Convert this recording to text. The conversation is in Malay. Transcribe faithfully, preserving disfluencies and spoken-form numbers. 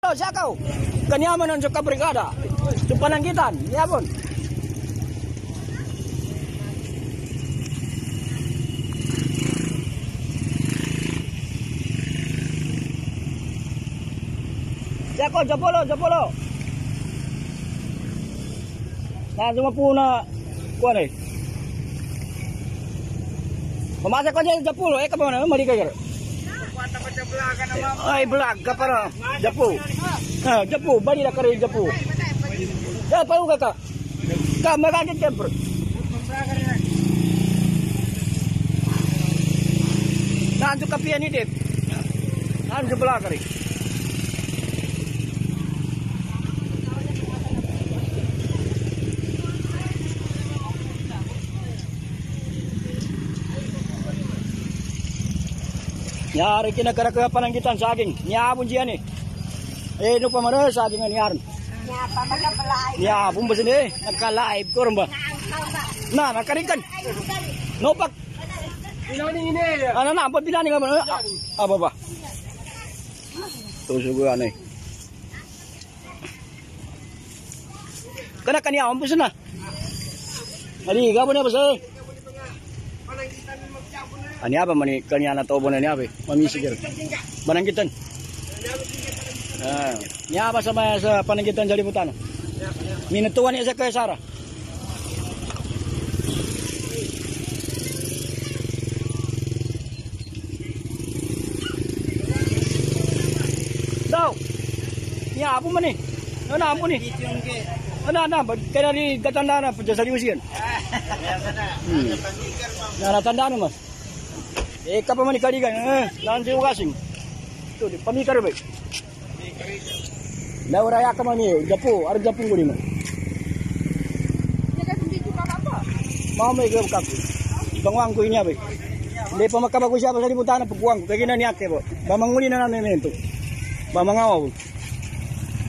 Siya kau, kenyaman untuk brigada, itu Pananggitan, ya pun. Siya kau, Japolo, Japolo. Nah, cuma puna, kuan ni. Pemasa kau jadi Japolo, eh kemana? Mari kau. Ay, belaga para Japu. Ha, Japu, bari dah kari Japu. Ya, tahu kakak. Kak magagit ka, bro. Nanti kapian ni dip. Nanti belah kari. Nyari kina kara ke Pananggitan saging. Nyabun jian ni. Eh nu pamara saging ni yaran. Nya pamara belai. Ya bum besini nakalai korang ba. Nah nakarikan. Nopak. Ini ini ya. Ana na apa bilang ni kamu? Apa apa? Tu sugu ane. Kana kania om besina. Ali gapo na besa. Ani apa mani kanya na tobo na ni apa? Mami sigir. Pananggitan. Ah, ni apa sama sa Pananggitan jadi putana? Minutuan ni sa kay Sara. Daw. Ni apa mani? Ana apa ni? Ana ana kaya ni katanda na sa limusin. Hmm. Na tanda na mas. Eh, kapag manikaligan, eh, nanti ukasing. Itu di pamikar baik. Laura ya kamani, Japu, ada Japu gini mah. Jaga sendiri juga apa? Mau mai ke kaku. Bangwang ko ini baik. Di pamakaba ko siya pa sa libutan na pagkuwang ko. Kaya ginaniak ko. Bamanguli na namin ito. Bamangaw.